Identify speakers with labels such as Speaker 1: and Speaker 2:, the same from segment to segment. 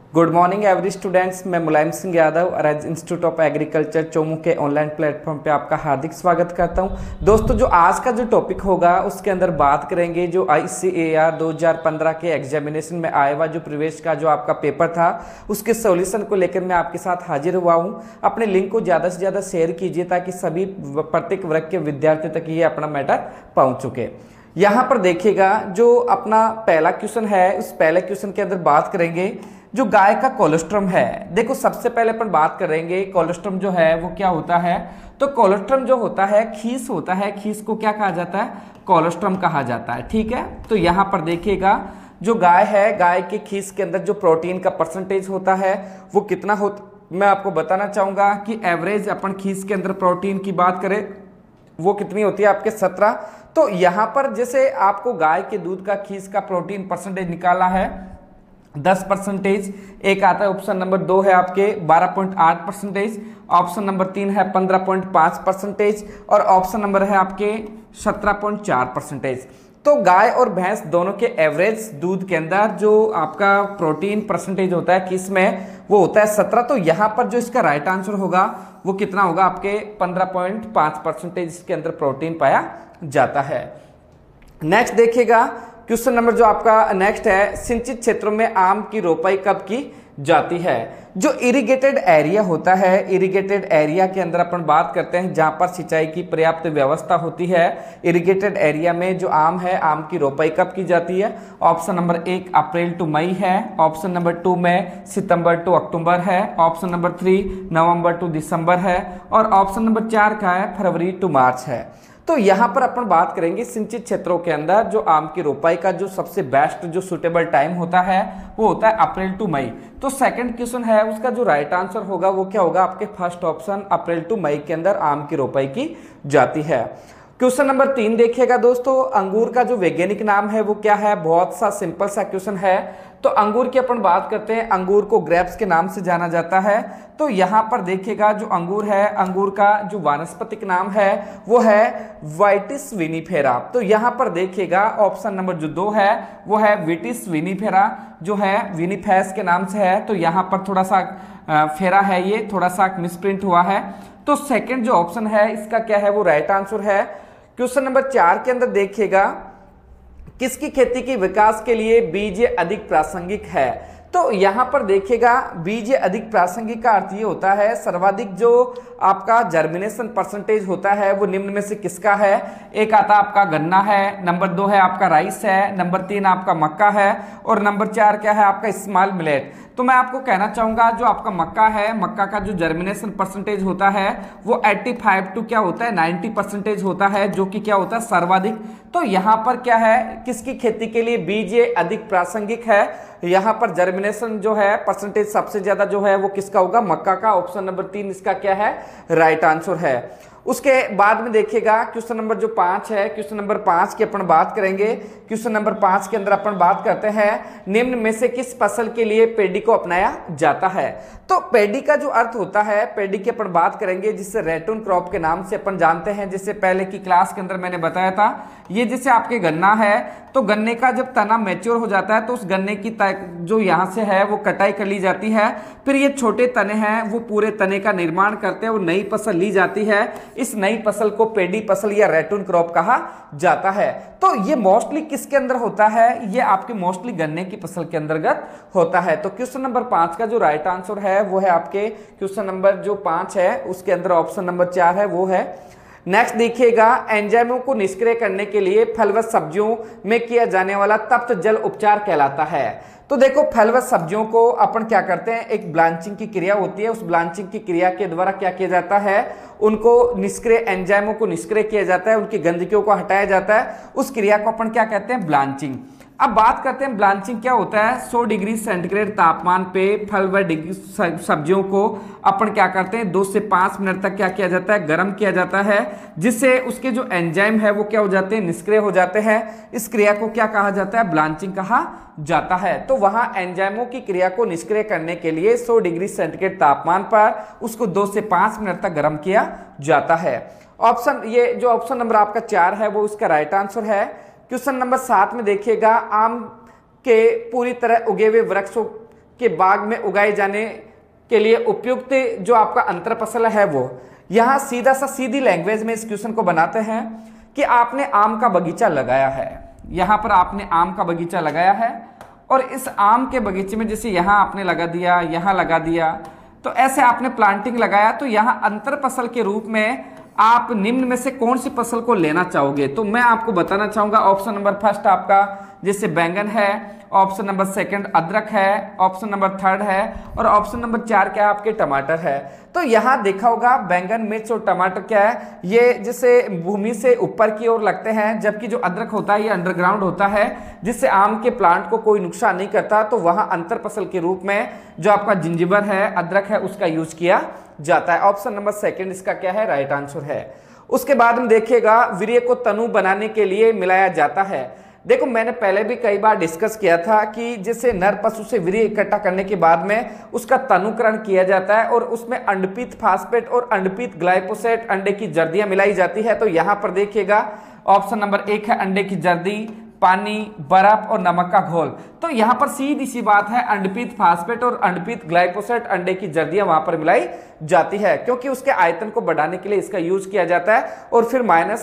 Speaker 1: Good morning every students. मैं Mulayam Singh Yadav Arise Institute of Agriculture Chomu के online platform पे आपका हार्दिक स्वागत करता हूं। दोस्तों, जो आज का जो टॉपिक होगा उसके अंदर बात करेंगे जो ICAR 2015 के एग्जामिनेशन में आया हुआ जो प्रवेश का जो आपका पेपर था उसके सॉल्यूशन को लेकर मैं आपके साथ हाजिर हुआ हूं। अपने लिंक को ज़्यादा से ज़्यादा शेयर कीजिए ताकि सभी प्रत्येक वर्ग के विद्यार्थियों तक ये अपना मैटर पहुँच चुके। यहाँ पर देखिएगा जो अपना पहला क्वेश्चन है, उस पहले क्वेश्चन के अंदर बात करेंगे जो गाय का कोलेस्ट्रम है। देखो, सबसे पहले अपन बात करेंगे कोलेस्ट्रम जो है वो क्या होता है। तो कोलेस्ट्रम जो होता है खीस होता है, खीस को क्या कहा जाता है? कोलेस्ट्रम कहा जाता है। ठीक है, तो यहाँ पर देखिएगा जो गाय है, गाय के खीस के अंदर जो प्रोटीन का परसेंटेज होता है वो कितना होता, मैं आपको बताना चाहूंगा कि एवरेज अपन खीस के अंदर प्रोटीन की बात करें वो कितनी होती है आपके 17। तो यहाँ पर जैसे आपको गाय के दूध का खीस का प्रोटीन परसेंटेज निकाला है 10%, एक आता है ऑप्शन नंबर 2 है आपके 12.8%, ऑप्शन नंबर 3 है 15.5% और ऑप्शन नंबर है आपके 17.4%। तो गाय और भैंस दोनों के एवरेज दूध के अंदर जो आपका प्रोटीन परसेंटेज होता है किस में, वो होता है 17। तो यहाँ पर जो इसका राइट आंसर होगा वो कितना होगा? आपके 15.5% इसके अंदर प्रोटीन पाया जाता है। नेक्स्ट देखिएगा क्वेश्चन नंबर जो आपका नेक्स्ट है, सिंचित क्षेत्रों में आम की रोपाई कब की जाती है? जो इरिगेटेड एरिया होता है, इरिगेटेड एरिया के अंदर अपन बात करते हैं जहां पर सिंचाई की पर्याप्त व्यवस्था होती है। इरिगेटेड एरिया में जो आम है, आम की रोपाई कब की जाती है? Option number 1 April to May है, ऑप्शन नंबर 2 में सितंबर टू अक्टूबर है, option number 3 November to December है और ऑप्शन नंबर 4 का है फरवरी टू मार्च है। तो यहाँ पर अपन बात करेंगे सिंचित क्षेत्रों के अंदर जो आम की रोपाई का जो सबसे बेस्ट जो सुटेबल टाइम होता है वो होता है अप्रैल टू मई। तो सेकंड क्वेश्चन है उसका जो राइट आंसर होगा वो क्या होगा? आपके first option April to May के अंदर आम की रोपाई की जाती है। क्वेश्चन नंबर 3 देखिएगा दोस्तों, अंगूर का जो वैज्ञानिक नाम है वो क्या है? बहुत सा सिंपल सा क्वेश्चन है। तो अंगूर की अपन बात करते हैं, अंगूर को ग्रेप्स के नाम से जाना जाता है। तो यहाँ पर देखिएगा जो अंगूर है, अंगूर का जो वानस्पतिक नाम है वो है वाइटिस विनिफेरा। तो यहाँ पर देखिएगा ऑप्शन नंबर जो 2 है वो है विटिस विनिफेरा, जो है विनिफेस के नाम से है। तो यहाँ पर थोड़ा सा फेरा है, ये थोड़ा सा मिसप्रिंट हुआ है। तो सेकंड जो ऑप्शन है इसका क्या है? वो राइट आंसर है। क्वेश्चन नंबर 4 के अंदर देखिएगा किसकी खेती के विकास के लिए बीज अधिक प्रासंगिक है? तो यहां पर देखिएगा बीज अधिक प्रासंगिक का अर्थ ये होता है सर्वाधिक जो आपका जर्मिनेशन परसेंटेज होता है वो निम्न में से किसका है? एक आता आपका गन्ना है, नंबर 2 है आपका राइस है, नंबर 3 आपका मक्का है और नंबर 4 क्या है? आपका स्मॉल मिलेट। तो मैं आपको कहना चाहूंगा जो आपका मक्का है, मक्का का जो जर्मिनेशन परसेंटेज होता है वो 85 टू क्या होता है 90% होता है, जो कि क्या होता है सर्वाधिक। तो यहाँ पर क्या है, किसकी खेती के लिए बीज अधिक प्रासंगिक है? यहाँ पर जर्मिनेशन जो है परसेंटेज सबसे ज्यादा जो है वो किसका होगा? मक्का का। ऑप्शन नंबर 3 इसका क्या है? राइट आंसर है। उसके बाद में देखिएगा क्वेश्चन नंबर जो 5 है, क्वेश्चन नंबर 5 की अपन बात करेंगे। क्वेश्चन नंबर 5 के अंदर अपन बात करते हैं निम्न में से किस फसल के लिए पेडी को अपनाया जाता है? तो पेडी का जो अर्थ होता है, पेडी की अपन बात करेंगे जिससे रेटून क्रॉप के नाम से अपन जानते हैं। जिससे पहले की क्लास के अंदर मैंने बताया था, ये जैसे आपके गन्ना है तो गन्ने का जब तना मैच्योर हो जाता है तो उस गन्ने की जो यहाँ से है वो कटाई कर ली जाती है। फिर ये छोटे तने हैं वो पूरे तने का निर्माण करते हैं, वो नई फसल ली जाती है। इस नई फसल को पेडी फसल या रेटून क्रॉप कहा जाता है। तो ये मोस्टली किसके अंदर होता है? ये आपके मोस्टली गन्ने की फसल के अंतर्गत होता है। तो क्वेश्चन नंबर 5 का जो राइट आंसर है वो है आपके क्वेश्चन नंबर जो 5 है उसके अंदर ऑप्शन नंबर 4 है वो है। नेक्स्ट देखिएगा एंजाइमों को निष्क्रिय करने के लिए फलवत सब्जियों में किया जाने वाला तप्त जल उपचार कहलाता है। तो देखो, फलवत सब्जियों को अपन क्या करते हैं, एक ब्लांचिंग की क्रिया होती है, उस ब्लांचिंग की क्रिया के द्वारा क्या किया जाता है, उनको निष्क्रिय एंजाइमों को निष्क्रिय किया जाता है, उनकी गंदगियों को हटाया जाता है। उस क्रिया को अपन क्या कहते हैं? ब्लांचिंग। अब बात करते हैं ब्लांचिंग क्या होता है। 100 डिग्री सेंटीग्रेड तापमान पे फल व सब्जियों को अपन क्या करते हैं 2 से 5 मिनट तक क्या किया जाता है? गर्म किया जाता है, जिससे उसके जो एंजाइम है वो क्या हो जाते हैं? निष्क्रिय हो जाते हैं। इस क्रिया को क्या कहा जाता है? ब्लांचिंग कहा जाता है। तो वहां एंजाइमों की क्रिया को निष्क्रिय करने के लिए 100 डिग्री सेंटीग्रेड तापमान पर उसको 2 से 5 मिनट तक गर्म किया जाता है। ऑप्शन ये जो ऑप्शन नंबर आपका 4 है वो इसका राइट आंसर है। क्वेश्चन नंबर 7 में देखिएगा आम के पूरी तरह उगे हुए वृक्षों के बाग में उगाए जाने के लिए उपयुक्त जो आपका अंतर फसल है वो। यहां सीधी लैंग्वेज में इस क्वेश्चन को बनाते हैं कि आपने आम का बगीचा लगाया है, यहां पर आपने आम का बगीचा लगाया है और इस आम के बगीचे में जैसे यहां आपने लगा दिया, यहां लगा दिया, तो ऐसे आपने प्लांटिंग लगाया, तो यहां अंतर फसल के रूप में आप निम्न में से कौन सी फसल को लेना चाहोगे? तो मैं आपको बताना चाहूंगा ऑप्शन नंबर फर्स्ट आपका जैसे बैंगन है, ऑप्शन नंबर सेकंड अदरक है, ऑप्शन नंबर थर्ड है और ऑप्शन नंबर 4 क्या है आपके टमाटर है। तो यहां देखा होगा बैंगन, मिर्च और टमाटर क्या है, ये जैसे भूमि से ऊपर की ओर लगते हैं, जबकि जो अदरक होता है ये अंडरग्राउंड होता है, जिससे आम के प्लांट को कोई नुकसान नहीं करता। तो वहां अंतर फसल के रूप में जो आपका जिंजीबर है, अदरक है, उसका यूज किया जाता है। ऑप्शन नंबर सेकंड इसका क्या है, राइट आंसर है। उसके बाद हम देखिएगा वीर्य को तनु बनाने के लिए मिलाया जाता है। देखो मैंने पहले भी कई बार डिस्कस किया था कि जैसे नर पशु से वीर्य इकट्ठा करने के बाद में उसका तनुकरण किया जाता है और उसमें अंडपीत फास्फेट और अंडपीत ग्लाइफोसेट अंडे की जर्दियां मिलाई जाती है। तो यहां पर देखिएगा ऑप्शन नंबर 1 है अंडे की जर्दी, पानी, बर्फ और नमक का घोल। तो यहां पर सीधी सी बात है, अंडपीत फास्फेट और अंडपीत ग्लाइफोसेट अंडे की जर्दियां वहां पर मिलाई जाती है, क्योंकि उसके आयतन को बढ़ाने के लिए इसका यूज किया जाता है और फिर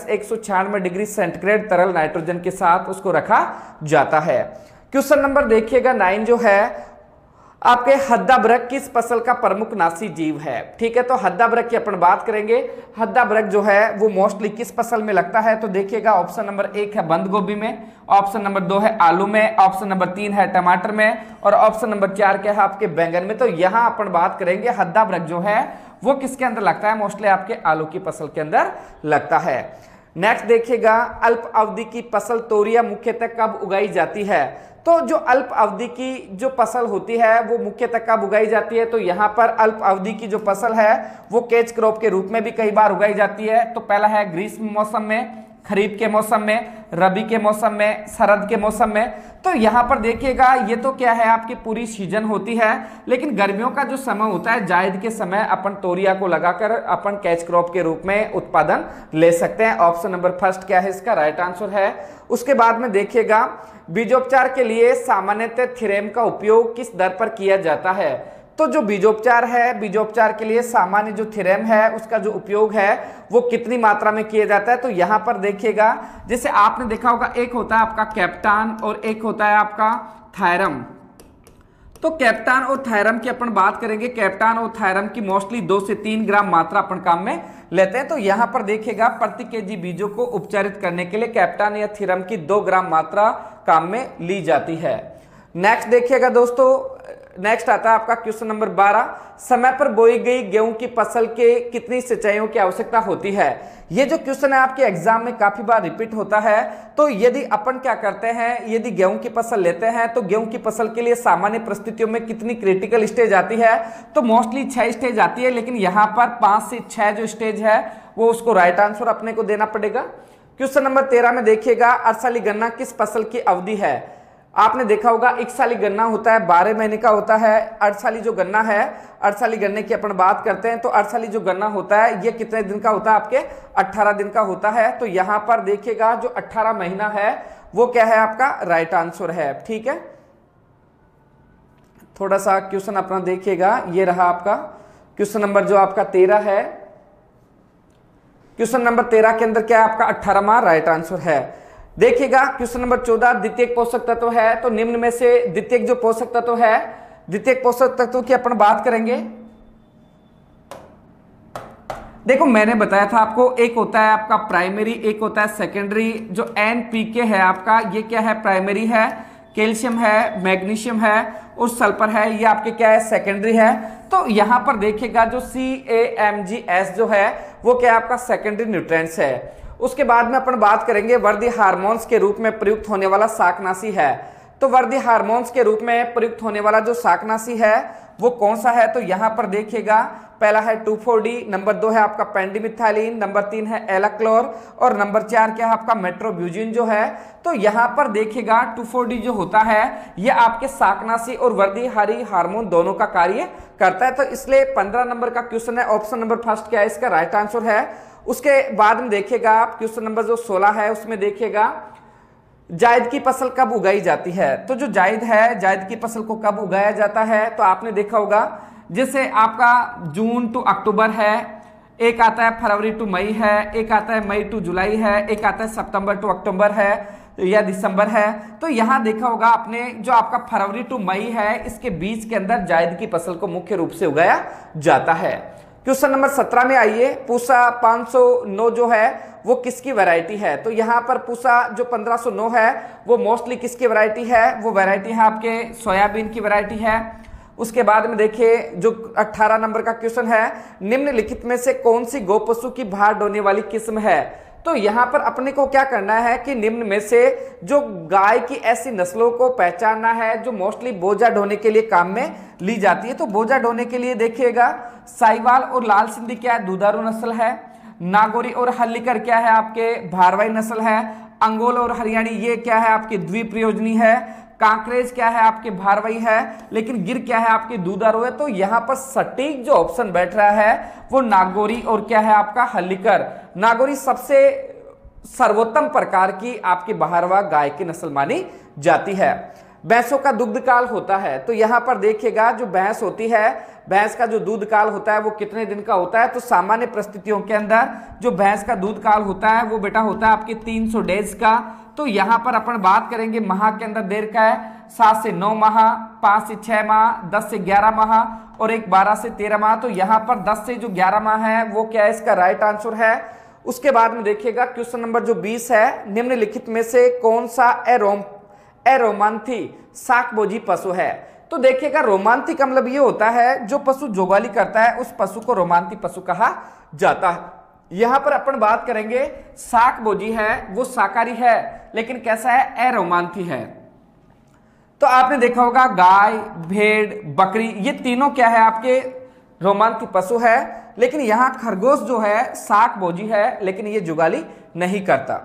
Speaker 1: -196 डिग्री सेंटीग्रेड तरल नाइट्रोजन के साथ उसको रखा जाता है। क्वेश्चन नंबर देखिएगा 9 जो है आपके हद्दाबरक किस फसल का प्रमुख नासी जीव है? ठीक है, तो हद्दाबरक की अपन बात करेंगे। हद्दाबरक जो है वो मोस्टली किस फसल में लगता है? तो देखिएगा ऑप्शन नंबर 1 है बंद गोभी में, ऑप्शन नंबर 2 है आलू में, ऑप्शन नंबर 3 है टमाटर में और ऑप्शन नंबर 4 क्या है आपके बैंगन में। तो यहां अपन बात करेंगे हद्दाबरक जो है वो किसके अंदर लगता है? मोस्टली आपके आलू की फसल के अंदर लगता है। नेक्स्ट देखिएगा अल्प अवधि की फसल तोरिया मुख्यतः कब उगाई जाती है? तो जो अल्प अवधि की जो फसल होती है वो मुख्यतः कब उगाई जाती है? तो यहाँ पर अल्प अवधि की जो फसल है वो कैच क्रॉप के रूप में भी कई बार उगाई जाती है। तो पहला है ग्रीष्म मौसम में, खरीफ के मौसम में, रबी के मौसम में, शरद के मौसम में। तो यहाँ पर देखिएगा ये तो क्या है आपकी पूरी सीजन होती है, लेकिन गर्मियों का जो समय होता है जायद के समय अपन तोरिया को लगाकर अपन कैच क्रॉप के रूप में उत्पादन ले सकते हैं। ऑप्शन नंबर फर्स्ट क्या है इसका राइट आंसर है। उसके बाद में देखिएगा बीजोपचार के लिए सामान्यतः थ्रेम का उपयोग किस दर पर किया जाता है? तो जो बीजोपचार है, बीजोपचार के लिए सामान्य जो थ्रेम है उसका जो उपयोग है वो कितनी मात्रा में किया जाता है? तो यहां पर देखिएगा जैसे आपने देखा होगा एक होता है आपका कैप्टान और एक होता है आपका थायरम। तो कैप्टान और थायरम की अपन बात करेंगे। कैप्टान और थायरम की मोस्टली 2 से 3 ग्राम मात्रा अपन काम में लेते हैं। तो यहां पर देखिएगा प्रति केजी बीजों को उपचारित करने के लिए कैप्टान या थ्रेम की 2 ग्राम मात्रा काम में ली जाती है। नेक्स्ट देखिएगा दोस्तों, नेक्स्ट आता है आपका क्वेश्चन नंबर 12, समय पर बोई गई गेहूं की फसल के कितनी सिंचाइयों की आवश्यकता होती है? ये जो क्वेश्चन है आपके एग्जाम में काफी बार रिपीट होता है। तो यदि अपन क्या करते हैं, यदि गेहूं की फसल लेते हैं तो गेहूं की फसल के लिए सामान्य परिस्थितियों में कितनी क्रिटिकल स्टेज आती है? तो मोस्टली 6 स्टेज आती है, लेकिन यहाँ पर 5 से 6 जो स्टेज है वो उसको राइट आंसर अपने को देना पड़ेगा। क्वेश्चन नंबर 13 में देखिएगा अर्धशाली गन्ना किस फसल की अवधि है? आपने देखा होगा एकशाली गन्ना होता है 12 महीने का होता है। अर्धशाली जो गन्ना है, अर्धशाली गन्ने की अपन बात करते हैं तो अर्धशाली जो गन्ना होता है ये कितने दिन का होता है? आपके 18 दिन का होता है। तो यहां पर देखिएगा जो 18 महीना है वो क्या है आपका राइट आंसर है। ठीक है, थोड़ा सा क्वेश्चन अपना देखिएगा, ये रहा आपका क्वेश्चन नंबर जो आपका 13 है। क्वेश्चन नंबर 13 के अंदर क्या है आपका 18वां राइट आंसर है। देखिएगा क्वेश्चन नंबर 14 द्वितीयक पोषक तत्व है। तो निम्न में से द्वितीयक जो पोषक तत्व है, द्वितीयक पोषक तत्व की अपन बात करेंगे। देखो मैंने बताया था आपको एक होता है आपका प्राइमरी, एक होता है सेकेंडरी। जो NPK है आपका ये क्या है? प्राइमरी है। कैल्शियम है, मैग्नीशियम है और सल्फर है, ये आपके क्या है? सेकेंडरी है। तो यहां पर देखिएगा जो CAMGS जो है वो क्या है आपका सेकेंडरी न्यूट्रिएंट्स है। उसके बाद में अपन बात करेंगे वर्दी हार्मोन्स के रूप में प्रयुक्त होने वाला शाकनाशी है। तो वर्दी हार्मोन्स के रूप में प्रयुक्त होने वाला जो शाकनाशी है वो कौन सा है? तो यहां पर देखिएगा पहला है 2,4-D, नंबर 2 है आपका पेंडिमिथाइलिन, नंबर 3 है एलाक्लोर और नंबर 4 क्या है आपका मेट्रोब्यूजिन जो है। तो यहां पर देखिएगा 2,4-D जो होता है ये आपके शाकनाशी और वर्दीहारी हार्मोन दोनों का कार्य करता है। तो इसलिए 15 नंबर का क्वेश्चन है, ऑप्शन नंबर फर्स्ट क्या है इसका राइट आंसर है। उसके बाद में देखिएगा आप क्वेश्चन नंबर जो 16 है उसमें देखिएगा जायद की फसल कब उगाई जाती है? तो जो जायद है, जायद की फसल को कब उगाया जाता है? तो आपने देखा होगा जैसे आपका जून टू अक्टूबर है, एक आता है फरवरी टू मई है, एक आता है मई टू जुलाई है, एक आता है सितंबर टू अक्टूबर है या दिसंबर है। तो यहां देखा होगा आपने जो आपका फरवरी टू मई है, इसके बीच के अंदर जायद की फसल को मुख्य रूप से उगाया जाता है। क्वेश्चन नंबर 17 में आइए, पूसा 509 जो है वो किसकी वैरायटी है? तो यहाँ पर पूसा जो 1509 है वो मोस्टली किसकी वैरायटी है? वो वैरायटी है आपके सोयाबीन की वैरायटी है। उसके बाद में देखिए जो 18 नंबर का क्वेश्चन है, निम्नलिखित में से कौन सी गौ पशु की भार ढोने वाली किस्म है? तो यहां पर अपने को क्या करना है कि निम्न में से जो गाय की ऐसी नस्लों को पहचानना है जो मोस्टली बोझा ढोने के लिए काम में ली जाती है। तो बोझा ढोने के लिए देखिएगा साहिवाल और लाल सिंधी क्या है? दुधारू नस्ल है। नागौरी और हल्लीकर क्या है? आपके भारवाही नस्ल है। अंगोल और हरियाणी ये क्या है? आपकी द्विप्रयोजनी है। कांकरेज क्या है? आपके भारवाही है। लेकिन गिर क्या है? आपके दुधारू है। तो यहां पर सटीक जो ऑप्शन बैठ रहा है वो नागौरी और क्या है? आपका हल्लीकर। नागौरी सबसे सर्वोत्तम प्रकार की आपकी बहारवा गाय की नस्ल मानी जाती है। भैंसों का दुग्ध काल होता है, तो यहां पर देखिएगा जो भैंस होती है, भैंस का जो दूध काल होता है वो कितने दिन का होता है? तो सामान्य परिस्थितियों के अंदर जो भैंस का दूध काल होता है वो बेटा होता है आपके 300 डेज का। तो यहां पर अपन बात करेंगे माह के अंदर देर का है 7 से 9 माह, 5 से 6 माह, 10 से 11 माह और एक 12 से 13 माह। तो यहां पर 10 से जो 11 माह है वो क्या है? इसका राइट आंसर है। उसके बाद में देखिएगा क्वेश्चन नंबर जो 20 है, निम्नलिखित में से कौन सा एरोमांथी शाकभोजी पशु है? तो देखिएगा रोमांथी का मतलब ये होता है जो पशु जोगाली करता है उस पशु को रोमांथी पशु कहा जाता है। यहां पर अपन बात करेंगे शाकभोजी है वो शाकाहारी है लेकिन कैसा है? एरोमांथी है। तो आपने देखा होगा गाय, भेड़, बकरी ये तीनों क्या है? आपके रोमांथी पशु है। लेकिन यहां खरगोश जो है शाकभोजी है लेकिन ये जुगाली नहीं करता।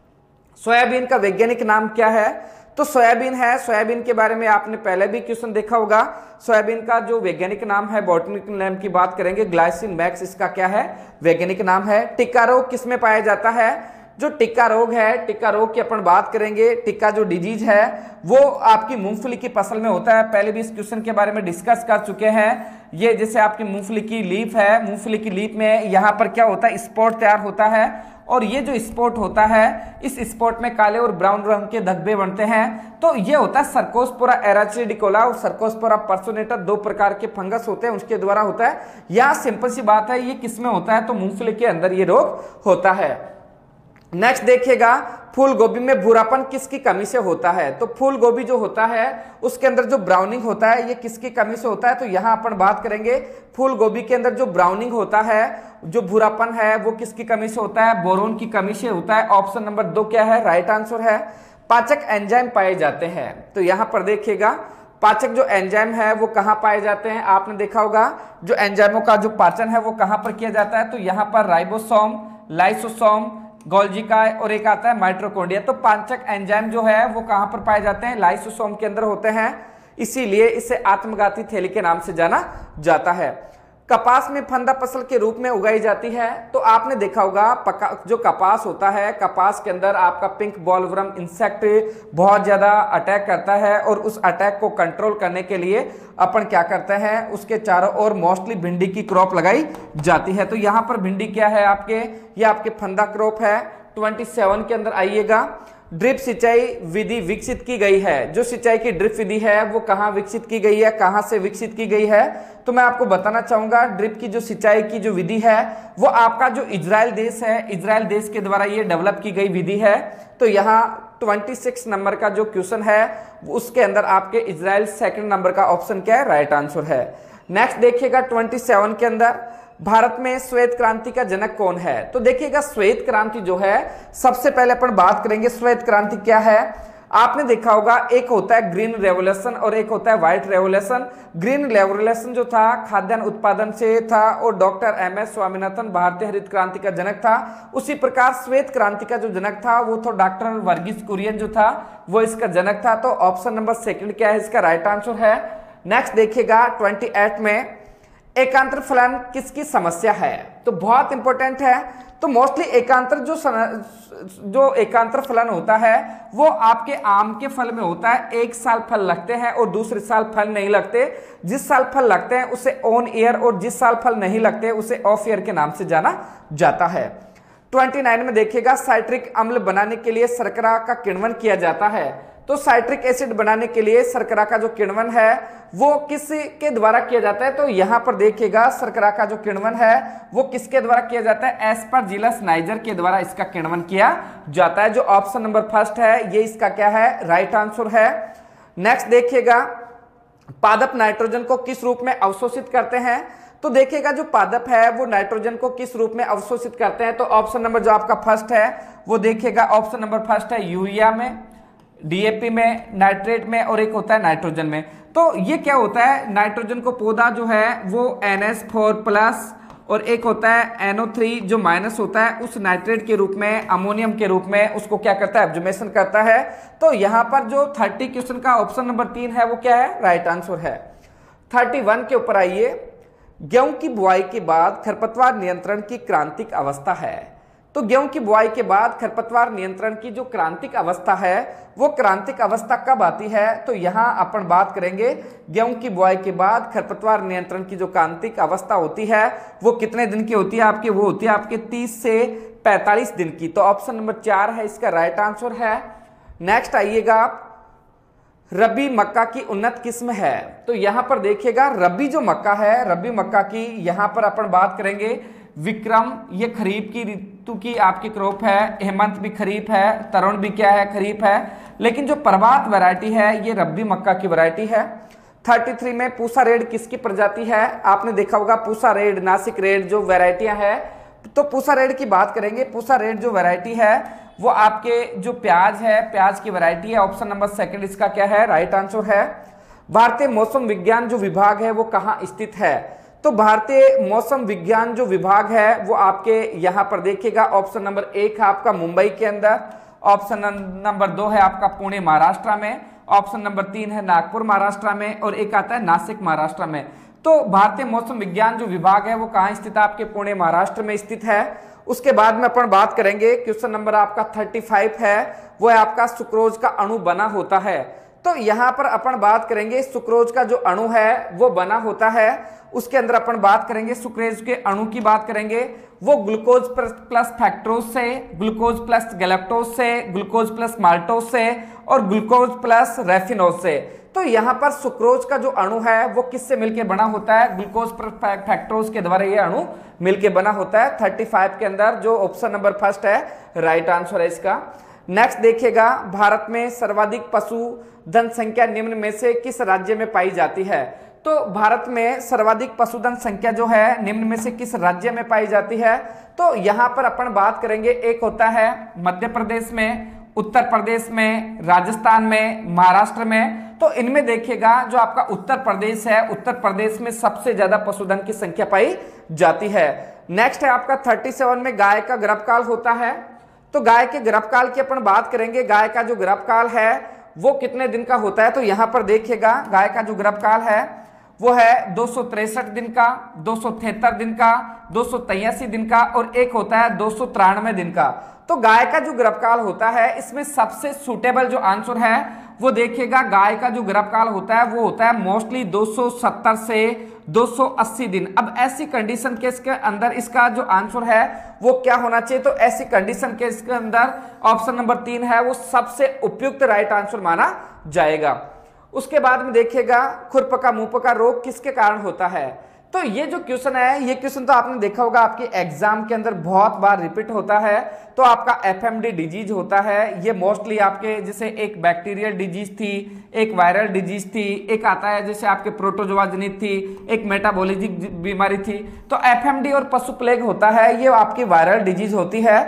Speaker 1: सोयाबीन का वैज्ञानिक नाम क्या है? तो सोयाबीन है, सोयाबीन के बारे में आपने पहले भी क्वेश्चन देखा होगा। सोयाबीन का जो वैज्ञानिक नाम है, बॉटनिकल नेम की बात करेंगे, ग्लाइसिन मैक्स इसका क्या है? वैज्ञानिक नाम है। टिक्का रोग किसमें पाया जाता है? जो टिक्का रोग है, टिक्का रोग की अपन बात करेंगे, टिक्का जो डिजीज है वो आपकी मूंगफली की फसल में होता है। पहले भी इस क्वेश्चन के बारे में डिस्कस कर चुके हैं। ये जैसे आपकी मूंगफली की लीफ है, मूंगफली की लीफ में यहाँ पर क्या होता है? स्पॉट तैयार होता है और ये जो स्पॉट होता है इस स्पॉट में काले और ब्राउन रंग के धब्बे बनते हैं। तो ये होता है सर्कोस्पोरा एराचिडिकोला और सर्कोस्पोरा पर्सोनेटा, दो प्रकार के फंगस होते हैं उसके द्वारा होता है। यहाँ सिंपल सी बात है, ये किसमें होता है? तो मूंगफली के अंदर ये रोग होता है। नेक्स्ट देखिएगा फूल गोभी में भूरापन किसकी कमी से होता है? तो फूल गोभी जो होता है उसके अंदर जो ब्राउनिंग होता है ये किसकी कमी से होता है? तो यहां अपन बात करेंगे फूल गोभी के अंदर जो ब्राउनिंग होता है, जो भूरापन है वो किसकी कमी से होता है? बोरोन की कमी से होता है। ऑप्शन नंबर 2 क्या है? राइट आंसर है। पाचक एंजाइम पाए जाते हैं, तो यहां पर देखिएगा पाचक जो एंजाइम है वो कहां पाए जाते हैं? आपने देखा होगा जो एंजाइमों का जो पाचन है वो कहां पर किया जाता है? तो यहां पर राइबोसोम, लाइसोसोम, गोल्जी काय और एक आता है माइटोकॉन्ड्रिया। तो पाचक एंजाइम जो है वो कहां पर पाए जाते हैं? लाइसोसोम के अंदर होते हैं, इसीलिए इसे आत्मघाती थैली के नाम से जाना जाता है। कपास में फंदा फसल के रूप में उगाई जाती है। तो आपने देखा होगा जो कपास होता है, कपास के अंदर आपका पिंक बॉलवर्म इंसेक्ट बहुत ज्यादा अटैक करता है और उस अटैक को कंट्रोल करने के लिए अपन क्या करते हैं? उसके चारों ओर मोस्टली भिंडी की क्रॉप लगाई जाती है। तो यहाँ पर भिंडी क्या है आपके? ये आपके फंदा क्रॉप है। 27 के अंदर आइएगा, ड्रिप सिंचाई विधि विकसित की गई है। जो सिंचाई की ड्रिप विधि है वो कहाँ विकसित की गई है? कहाँ से विकसित की गई है? तो मैं आपको बताना चाहूंगा ड्रिप की जो सिंचाई की जो विधि है वो आपका जो इजराइल देश है, इजराइल देश के द्वारा ये डेवलप की गई विधि है। तो यहाँ 26 नंबर का जो क्वेश्चन है उसके अंदर आपके इजराइल सेकंड नंबर का ऑप्शन क्या है? राइट आंसर है। नेक्स्ट देखिएगा 27 के अंदर भारत में श्वेत क्रांति का जनक कौन है? तो देखिएगा श्वेत क्रांति जो है सबसे पहले अपन बात करेंगे श्वेत क्रांति क्या है। आपने देखा होगा एक होता है ग्रीन रेवोल्यूशन और एक होता है व्हाइट रेवोल्यूशन। ग्रीन रेवोल्यूशन जो था खाद्यान्न उत्पादन से था और डॉक्टर एम.एस. स्वामीनाथन भारतीय हरित क्रांति का जनक था। उसी प्रकार श्वेत क्रांति का जो जनक था वो तो डॉक्टर वर्गीस कुरियन जो था वो इसका जनक था। तो ऑप्शन नंबर 2 क्या है? इसका राइट आंसर है। नेक्स्ट देखिएगा 28 में एकांतर फलन किसकी समस्या है? तो बहुत इंपॉर्टेंट है। तो मोस्टली एकांतर जो एकांतर फलन होता है वो आपके आम के फल में होता है। एक साल फल लगते हैं और दूसरे साल फल नहीं लगते। जिस साल फल लगते हैं उसे ऑन ईयर और जिस साल फल नहीं लगते उसे ऑफ ईयर के नाम से जाना जाता है। 29 में देखिएगा, साइट्रिक अम्ल बनाने के लिए शर्करा का किण्वन किया जाता है। तो साइट्रिक एसिड बनाने के लिए शर्करा का जो किण्वन है वो किसके द्वारा किया जाता है? तो यहां पर देखिएगा, शर्करा का जो किण्वन है वो किसके द्वारा किया जाता है? एस्परजिलस नाइजर के द्वारा इसका किण्वन किया जाता है। जो ऑप्शन नंबर फर्स्ट है ये इसका क्या है? राइट आंसर है। नेक्स्ट देखिएगा, पादप नाइट्रोजन को किस रूप में अवशोषित करते हैं? तो देखिएगा, जो पादप है वो नाइट्रोजन को किस रूप में अवशोषित करते हैं? तो ऑप्शन नंबर जो आपका फर्स्ट है वो देखिएगा, ऑप्शन नंबर फर्स्ट है यूरिया में, डीएपी में, नाइट्रेट में और एक होता है नाइट्रोजन में। तो ये क्या होता है? नाइट्रोजन को पौधा जो है वो NH4+ और एक होता है NO3 जो माइनस होता है उस नाइट्रेट के रूप में, अमोनियम के रूप में उसको क्या करता है? एब्जॉर्प्शन करता है। तो यहाँ पर जो 30 क्वेश्चन का ऑप्शन नंबर 3 है वो क्या है? राइट आंसर है। 31 के ऊपर आइए, गेहूं की बुआई के बाद खरपतवार नियंत्रण की क्रांतिक अवस्था है। तो गेहूं की बुआई के बाद खरपतवार नियंत्रण की जो क्रांतिक अवस्था है वो क्रांतिक अवस्था कब आती है? तो यहां अपन बात करेंगे, गेहूं की बुआई के बाद खरपतवार नियंत्रण की जो क्रांतिक अवस्था होती है वो कितने दिन की होती है आपकी? वो होती है आपके 30 से 45 दिन की। तो ऑप्शन नंबर 4 है इसका राइट आंसर है। नेक्स्ट आइएगा, रबी मक्का की उन्नत किस्म है। तो यहां पर देखिएगा, रबी जो मक्का है, रबी मक्का की यहां पर अपन बात करेंगे विक्रम, ये खरीफ की ऋतु की आपकी क्रॉप है। हेमंत भी खरीफ है, तरुण भी क्या है? खरीफ है। लेकिन जो प्रभात वैरायटी है ये रबी मक्का की वैरायटी है। 33 में पूसा रेड किसकी प्रजाति है? आपने देखा होगा पूसा रेड, नासिक रेड जो वैरायटियां है। तो पूसा रेड की बात करेंगे। पूसा रेड जो वैरायटी है वो आपके जो प्याज है, प्याज की वैरायटी है। ऑप्शन नंबर सेकंड इसका क्या है? राइट आंसर है। भारतीय मौसम विज्ञान जो विभाग है वो कहाँ स्थित है? तो भारतीय मौसम विज्ञान जो विभाग है वो आपके यहां पर देखिएगा, ऑप्शन नंबर 1 है आपका मुंबई के अंदर, ऑप्शन नंबर 2 है आपका पुणे महाराष्ट्र में, ऑप्शन नंबर 3 है नागपुर महाराष्ट्र में और एक आता है नासिक महाराष्ट्र में। तो भारतीय मौसम विज्ञान जो विभाग है वो कहाँ स्थित है? आपके पुणे महाराष्ट्र में स्थित है। उसके बाद में अपन बात करेंगे, क्वेश्चन नंबर आपका 35 है, वो है आपका सुक्रोज का अणु बना होता है। तो यहां पर अपन बात करेंगे सुक्रोज का जो अणु है वो बना होता है। उसके अंदर अपन बात करेंगे सुक्रोज के अणु की बात करेंगे, वो ग्लूकोज प्लस फैक्टोज से, ग्लूकोज प्लस गैलेक्टोज से, ग्लूकोज प्लस माल्टोज से और ग्लूकोज प्लस रेफिनोज से। तो यहाँ पर सुक्रोज का जो अणु है वो किससे मिलकर बना होता है? ग्लूकोज प्लस फैक्टोज के द्वारा ये अणु मिलकर बना होता है। 35 के अंदर जो ऑप्शन नंबर फर्स्ट है राइट आंसर है इसका। नेक्स्ट देखिएगा, भारत में सर्वाधिक पशुधन संख्या निम्न में से किस राज्य में पाई जाती है? तो भारत में सर्वाधिक पशुधन संख्या जो है निम्न में से किस राज्य में पाई जाती है? तो यहां पर अपन बात करेंगे, एक होता है मध्य प्रदेश में, उत्तर प्रदेश में, राजस्थान में, महाराष्ट्र में। तो इनमें देखिएगा जो आपका उत्तर प्रदेश है, उत्तर प्रदेश में सबसे ज्यादा पशुधन की संख्या पाई जाती है। नेक्स्ट है आपका 37 में, गाय का गर्भकाल होता है। तो गाय के गर्भकाल की अपन बात करेंगे, गाय का जो गर्भकाल है वो कितने दिन का होता है? तो यहां पर देखिएगा, गाय का जो गर्भकाल है वो है 263 दिन का, 273 दिन का, 283 दिन का और एक होता है 293 दिन का। तो गाय का जो गर्भकाल होता है इसमें सबसे सुटेबल जो आंसर है वो देखिएगा, गाय का जो गर्भकाल होता है वो होता है मोस्टली 270 से 280 दिन। अब ऐसी कंडीशन केस के अंदर इसका जो आंसर है वो क्या होना चाहिए? तो ऐसी कंडीशन केस के अंदर ऑप्शन नंबर 3 है वो सबसे उपयुक्त राइट आंसर माना जाएगा। उसके बाद में देखिएगा, खुरपका मुंहपका रोग किसके कारण होता है? तो ये जो क्वेश्चन है, ये क्वेश्चन तो आपने देखा होगा आपके एग्जाम के अंदर बहुत बार रिपीट होता है। तो आपका एफएमडी डिजीज होता है, ये मोस्टली आपके जैसे एक बैक्टीरियल डिजीज थी, एक वायरल डिजीज थी, एक आता है जैसे आपके प्रोटोजोआ जनित थी, एक मेटाबॉलिक बीमारी थी। तो एफएमडी और पशु प्लेग होता है, ये आपकी वायरल डिजीज होती है।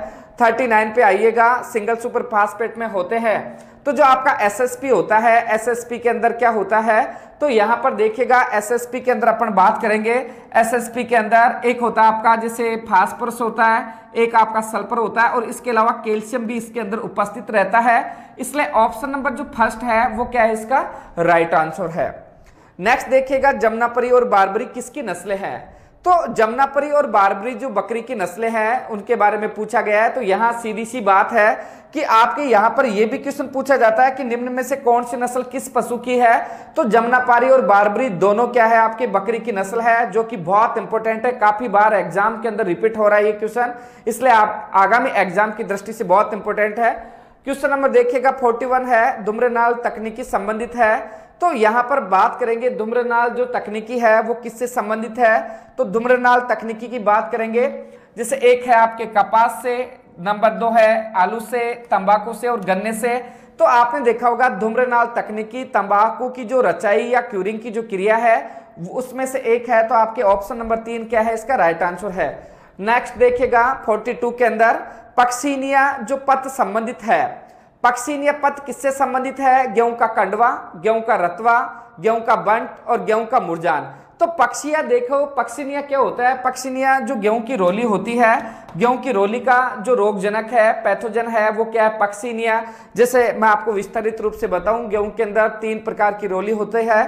Speaker 1: 39 पे आइएगा, सिंगल सुपर फास्फेट में होते हैं। तो जो आपका एसएसपी होता है, एसएसपी के अंदर क्या होता है? तो यहां पर देखिएगा, एसएसपी के अंदर अपन बात करेंगे, एसएसपी के अंदर एक होता है आपका जैसे फास्फोरस होता है, एक आपका सल्फर होता है और इसके अलावा कैल्शियम भी इसके अंदर उपस्थित रहता है। इसलिए ऑप्शन नंबर जो फर्स्ट है वो क्या है? इसका राइट आंसर है। नेक्स्ट देखिएगा जमुनापरी और बारबरी किसकी नस्लें हैं। तो जमुनापरी और बारबरी जो बकरी की नस्लें हैं उनके बारे में पूछा गया है। तो यहां सीधी सी बात है कि आपके यहां पर यह भी क्वेश्चन पूछा जाता है कि निम्न में से कौन सी नस्ल किस पशु की है। तो जमुनापारी और बारबरी दोनों क्या है, आपके बकरी की नस्ल है, जो कि बहुत इंपॉर्टेंट है, काफी बार एग्जाम के अंदर रिपीट हो रहा है ये क्वेश्चन, इसलिए आप आगामी एग्जाम की दृष्टि से बहुत इंपॉर्टेंट है। क्वेश्चन नंबर देखिएगा 41 है, धूम्रनाल तकनीकी संबंधित है। तो यहां पर बात करेंगे धूम्रनाल जो तकनीकी है वो किससे संबंधित है। तो धूम्रनाल तकनीकी की बात करेंगे, जैसे एक है आपके कपास से, नंबर 2 है आलू से, तंबाकू से और गन्ने से। तो आपने देखा होगा धूम्रनाल तकनीकी तंबाकू की जो रचाई या क्यूरिंग की जो क्रिया है उसमें से एक है। तो आपके ऑप्शन नंबर 3 क्या है, इसका राइट आंसर है। नेक्स्ट देखिएगा 42 के अंदर पक्सिनिया जो पत संबंधित है। पक्सिनिया पत किससे संबंधित है, गेहूं का कंडवा, गेहूं का रतवा, गेहूं का बंट और गेहूं का मुरजान। तो पक्षिया देखो, पक्सिनिया क्या होता है, पक्सिनिया जो गेहूं की रोली होती है, गेहूं की रोली का जो रोगजनक है, पैथोजन है, वो क्या है, पक्सिनिया। जैसे मैं आपको विस्तारित रूप से बताऊं, गेहूं के अंदर 3 प्रकार की रोली होती है,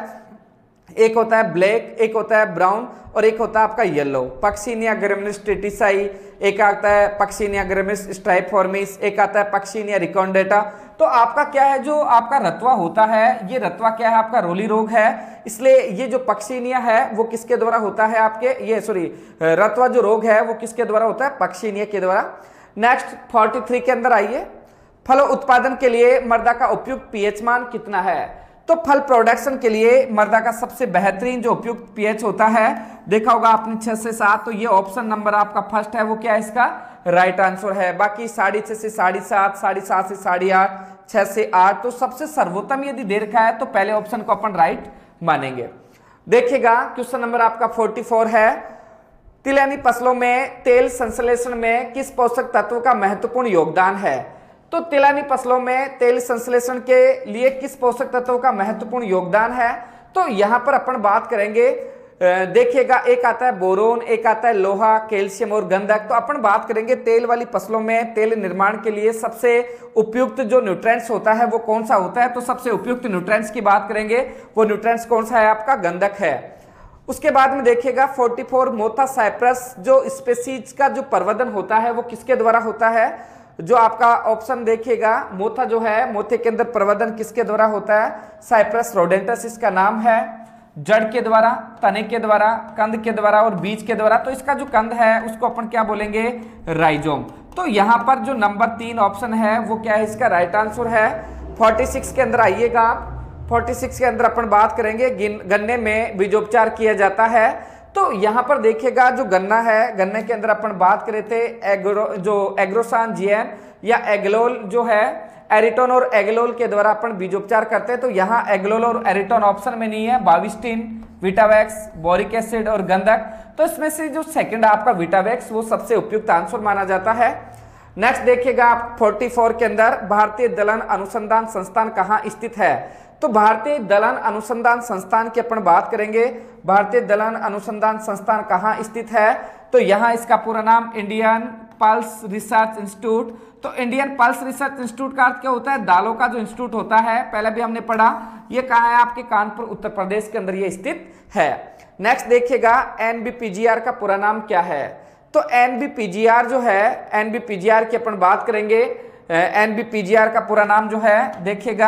Speaker 1: एक होता है ब्लैक, एक होता है ब्राउन और एक होता है आपका येलो। पक्सिनिया ग्रेमिनिस ट्रिटिसाई, एक आता है पक्सिनिया ग्रेमिनिस स्ट्राइफॉर्मिस, एक आता है पक्सिनिया रिकॉन्डेटा। तो आपका क्या है, जो आपका रतवा होता है, ये रतवा क्या है, आपका रोली रोग है, इसलिए ये जो पक्सिनिया है वो किसके द्वारा होता है, आपके ये रतवा जो रोग है वो किसके द्वारा होता है, पक्सिनिया के द्वारा। नेक्स्ट 43 के अंदर आइए, फल उत्पादन के लिए मृदा का उपयुक्त पीएच मान कितना है। तो फल प्रोडक्शन के लिए मृदा का सबसे बेहतरीन जो उपयुक्त पीएच होता है, देखा होगा आपने 6 से 7, तो ये ऑप्शन नंबर आपका फर्स्ट है, वो क्या है, इसका राइट आंसर है। बाकी 6.5 से 7.5, 7.5 से 8.5, 6 से 8, तो सबसे सर्वोत्तम यदि दे रखा है तो पहले ऑप्शन को अपन राइट मानेंगे। देखिएगा क्वेश्चन नंबर आपका 44 है, तिलहनी फसलों में तेल संश्लेषण में किस पोषक तत्व का महत्वपूर्ण योगदान है। तो तिलहनी फसलों में तेल संश्लेषण के लिए किस पोषक तत्व का महत्वपूर्ण योगदान है। तो यहां पर अपन बात करेंगे, देखिएगा एक आता है बोरोन, एक आता है लोहा, कैल्शियम और गंधक। तो अपन बात करेंगे तेल वाली फसलों में तेल निर्माण के लिए सबसे उपयुक्त जो न्यूट्रिएंट्स होता है वो कौन सा होता है। तो सबसे उपयुक्त न्यूट्रिएंट्स की बात करेंगे, वो न्यूट्रिएंट्स कौन सा है, आपका गंधक है। उसके बाद में देखिएगा 44 मोथा साइप्रस जो स्पीशीज का जो प्रवर्धन होता है वो किसके द्वारा होता है। जो आपका ऑप्शन देखिएगा मोथा जो है, मोथे के अंदर प्रवर्धन किसके द्वारा होता है, साइप्रस रोडेंटस इसका नाम है। जड़ के द्वारा, तने के द्वारा, कंद के द्वारा और बीज के द्वारा। तो इसका जो कंद है उसको अपन क्या बोलेंगे, राइजोम। तो यहां पर जो नंबर 3 ऑप्शन है वो क्या है, इसका राइट आंसर है। 46 के अंदर आइएगा, 46 के अंदर अपन बात करेंगे गन्ने में बीजोपचार किया जाता है। तो यहां पर देखिएगा जो गन्ना है, गन्ने के अंदर अपन बात करे थे एग्रोसान जीएन या एग्लोल जो है, एरिटोन और एग्लोल के द्वारा अपन बीजोपचार करते हैं। तो यहाँ एग्लोल और एरिटोन ऑप्शन में नहीं है, बाविस्टिन, विटावैक्स, बोरिक एसिड और गंधक। तो इसमें से जो सेकंड आपका विटावैक्स वो सबसे उपयुक्त आंसर माना जाता है। नेक्स्ट देखिएगा आप 44 के अंदर भारतीय दलहन अनुसंधान संस्थान कहाँ स्थित है। तो भारतीय दलहन अनुसंधान संस्थान की अपन बात करेंगे, भारतीय दलहन अनुसंधान संस्थान कहाँ स्थित है। तो यहाँ इसका पूरा नाम इंडियन पल्स रिसर्च इंस्टीट्यूट। तो इंडियन पल्स रिसर्च इंस्टीट्यूट का अर्थ क्या होता है, दालों का जो इंस्टीट्यूट होता है, पहले भी हमने पढ़ा। ये कहाँ है, आपके कानपुर उत्तर प्रदेश के अंदर ये स्थित है। नेक्स्ट देखिएगा एनबीपीजीआर का पूरा नाम क्या है। तो एनबीपीजीआर जो है, एनबीपीजीआर की अपन बात करेंगे। एनबीपीजीआर का पूरा नाम जो है देखिएगा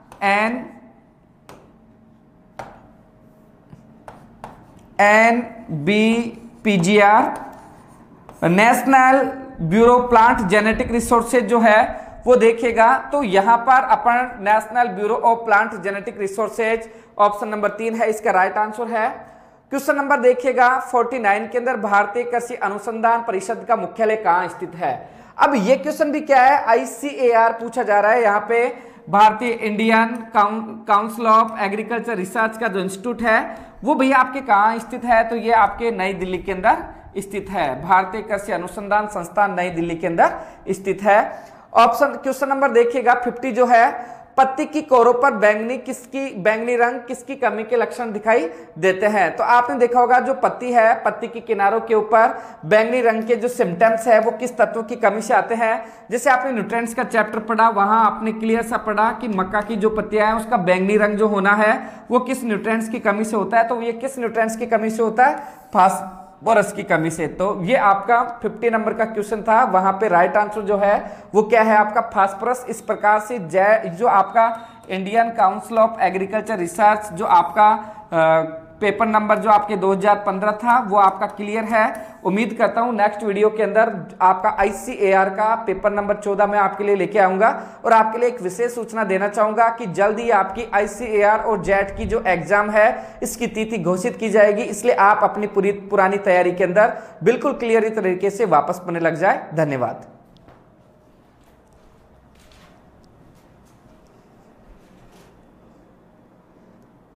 Speaker 1: NBPGR, National Bureau Plant Genetic Resources जो है वो देखिएगा। तो यहां पर अपन National Bureau of Plant Genetic Resources option number 3 है, इसका राइट आंसर है। क्वेश्चन नंबर देखिएगा 49 के अंदर भारतीय कृषि अनुसंधान परिषद का मुख्यालय कहां स्थित है। अब ये क्वेश्चन भी क्या है, ICAR पूछा जा रहा है। यहाँ पे भारतीय Indian Council of Agriculture Research का जो इंस्टीट्यूट है वो भैया आपके कहाँ स्थित है। तो ये आपके नई दिल्ली के अंदर स्थित है। भारतीय कृषि अनुसंधान संस्थान नई दिल्ली के अंदर स्थित है। ऑप्शन क्वेश्चन नंबर देखिएगा 50 जो है, पत्ती की कोरों पर बैंगनी रंग किसकी कमी के लक्षण दिखाई देते हैं? तो आपने देखा होगा जो पत्ती है, पत्ती के किनारों के ऊपर बैंगनी रंग के जो सिम्टम्स है वो किस तत्व की कमी से आते हैं। जैसे आपने न्यूट्रिएंट्स का चैप्टर पढ़ा, वहां आपने क्लियर सा पढ़ा कि मक्का की जो पत्तियां है उसका बैंगनी रंग जो होना है वो किस न्यूट्रिएंट्स की कमी से होता है। तो ये किस न्यूट्रिएंट्स की कमी से होता है? फास्फोरस की कमी से। तो ये आपका 50 नंबर का क्वेश्चन था, वहां पे राइट आंसर जो है वो क्या है आपका? फास्फोरस। इस प्रकार से जो आपका Indian Council of Agriculture Research जो आपका पेपर नंबर जो आपके 2015 था वो आपका क्लियर है। उम्मीद करता हूं नेक्स्ट वीडियो के अंदर आपका ICAR का पेपर नंबर 14 मैं आपके लिए लेके आऊंगा। और आपके लिए एक विशेष सूचना देना चाहूंगा कि जल्द ही आपकी ICAR और जेट की जो एग्जाम है इसकी तिथि घोषित की जाएगी, इसलिए आप अपनी पुरानी तैयारी के अंदर बिल्कुल क्लियर तरीके से वापस पढ़ने लग जाए। धन्यवाद।